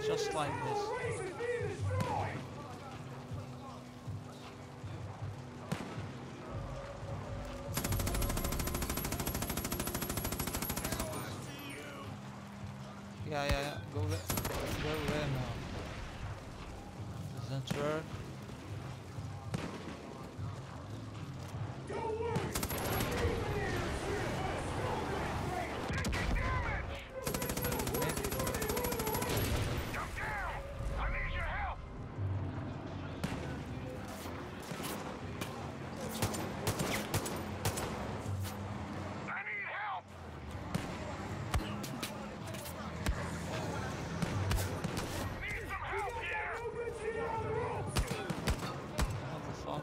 Just like this. Yeah. Go there now. Doesn't work. What the fuck?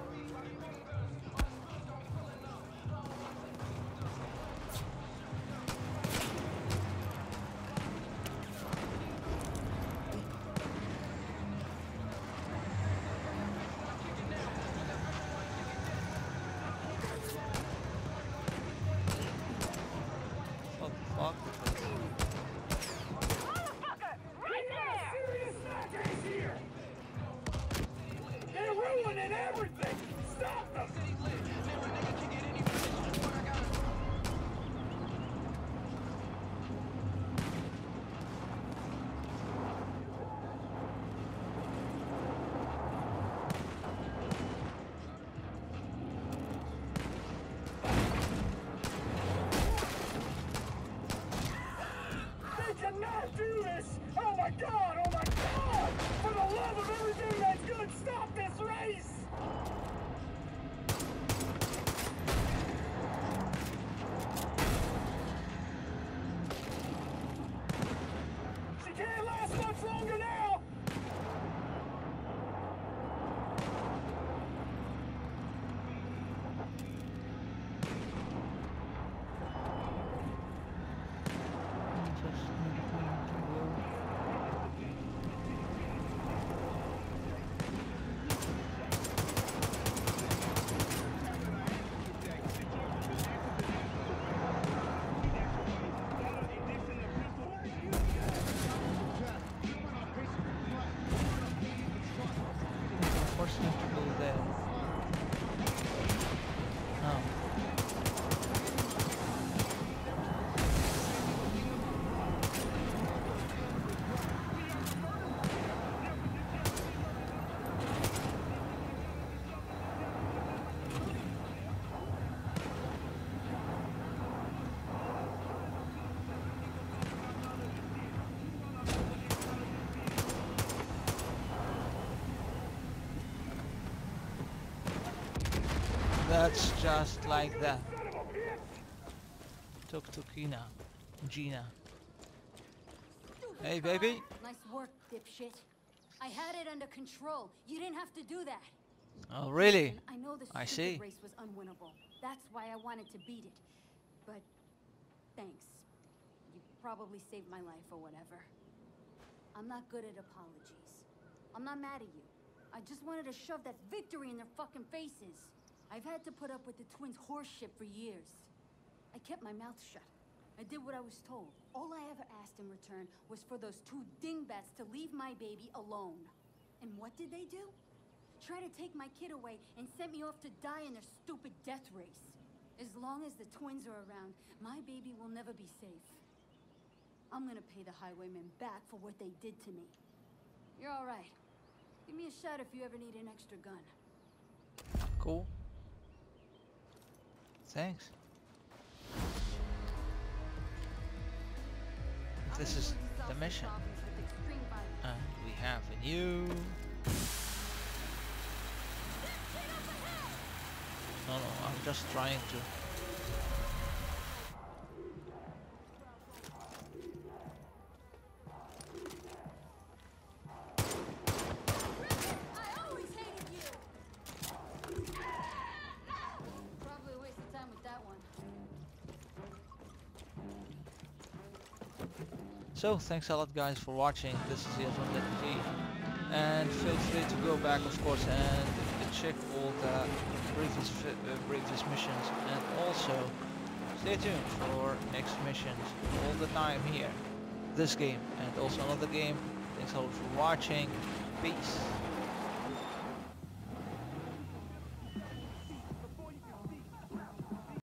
What the fuck is this? Motherfucker! Right there! Serious smackers here! They're ruining everything! Stop them! They cannot do this! Oh my god! Oh my god! For the love of everything that's good, stop this race! She can't last much longer now! Force him to go there. No. That's just like that. Talk to Gina. Hey, baby. Nice work, dipshit. I had it under control. You didn't have to do that. Oh, really? And I know the I stupid see. race was unwinnable. That's why I wanted to beat it. But thanks. You probably saved my life or whatever. I'm not good at apologies. I'm not mad at you. I just wanted to shove that victory in their fucking faces. I've had to put up with the twins' horseshit for years. I kept my mouth shut. I did what I was told. All I ever asked in return was for those two dingbats to leave my baby alone. And what did they do? Try to take my kid away and sent me off to die in their stupid death race. As long as the twins are around, my baby will never be safe. I'm gonna pay the highwaymen back for what they did to me. You're all right. Give me a shot if you ever need an extra gun. Cool. Thanks. This is the mission. And we have a new... No, I'm just trying to... So, thanks a lot guys for watching. This is Yas on T. And feel free to go back, of course, and check all the previous missions. And also, stay tuned for next missions all the time here. This game and also another game Thanks a lot for watching. Peace.